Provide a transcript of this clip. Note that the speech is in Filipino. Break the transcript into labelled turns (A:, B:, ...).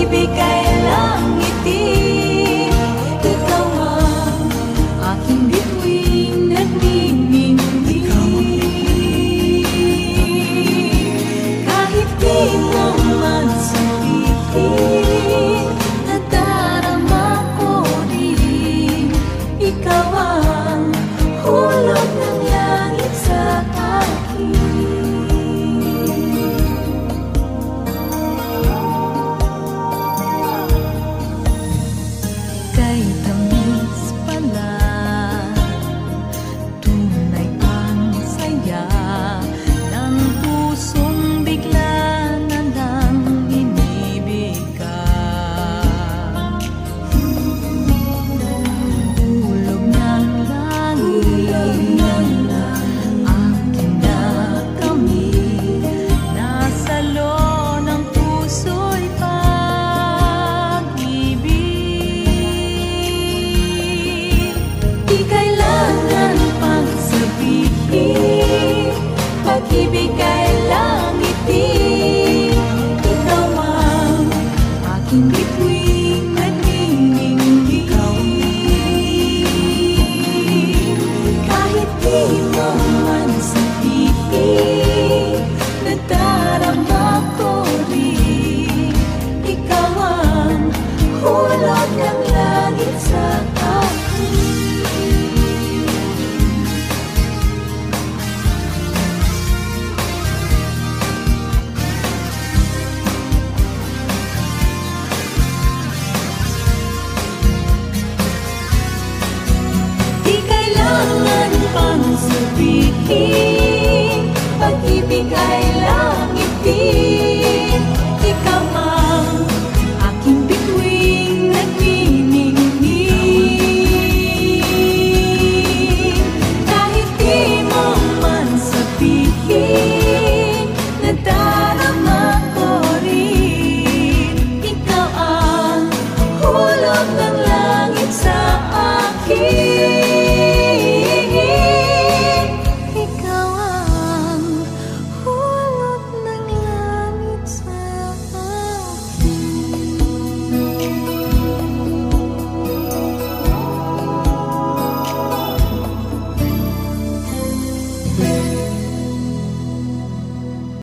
A: pag-ibig ay langitin. Ikaw ang aking bituing nagniningning. Kahit di mo man sabihin, nadarama ko rin. Ikaw ang hulog ng langit sa akin. Kay tamis pala, tunay ang saya ng pusong bigla na lang inibig ka. Hulog ng langit, akin na kami, nasalo ng puso'y pag-ibig. Di kailangan pang sabihin, pag-ibig ay langitin. Ikaw ang aking bituing nagniningning. Kahit di mo man sabihin, nadarama ko rin. Ikaw ang hulog ng langit sa akin. Di kailangan pang sabihin,